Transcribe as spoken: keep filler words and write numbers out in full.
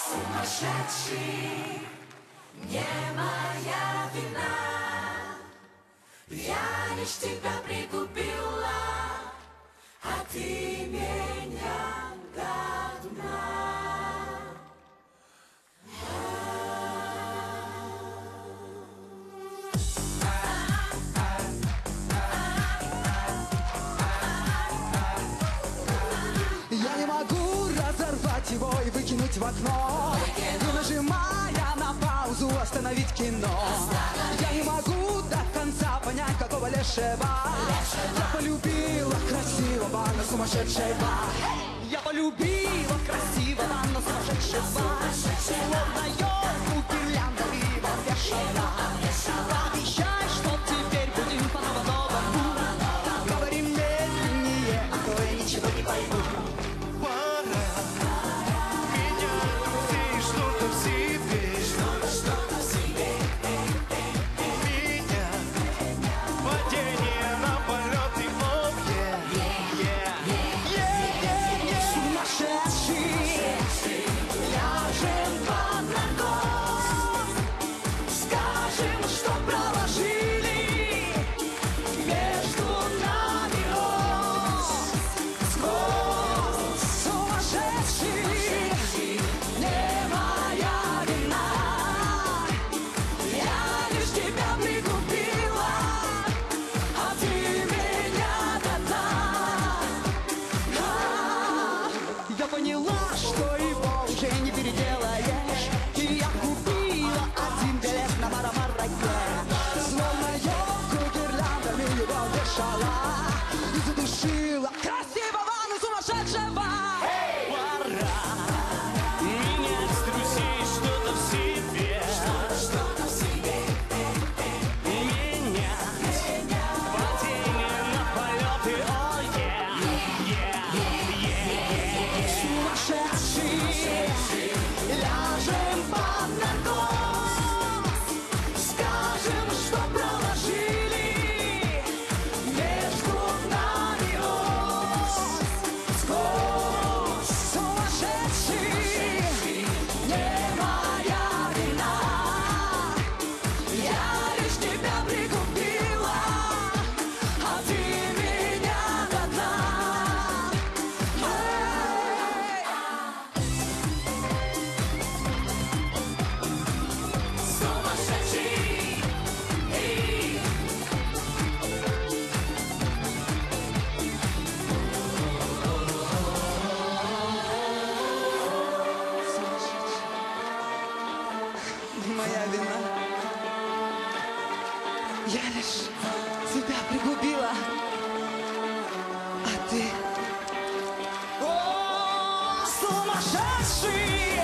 Сумасшедший, не моя вина. Я лишь тебя пригубила, а ты меня до дна. Я не могу разорвать его и выкинуть в окно, не нажимая на паузу остановить кино. Я не могу до конца понять, какого лешего я полюбила красивого, но сумасшедшего. Я полюбила красивого, но сумасшедшего. Словно елку гирляндами обвешала. Обещай, что теперь будем по-новому. Говори медленнее, а то я ничего не пойму. И задушила красивого, но сумасшедшего. Hey! Пора менять с друзей что-то в себе, Что-то в себе. менять падение на полеты. Oh yeah, yeah, yeah, yeah. Сумасшедший, ляжем под наркоз, скажем, что проложили между нами ось. Сквозь. Сумасшедший, не моя вина. Я лишь тебя пригубила, а ты меня до дна. Эй! Сумасшедший. Эй. Моя вина. Я лишь тебя пригубила, а ты... О, сумасшедший!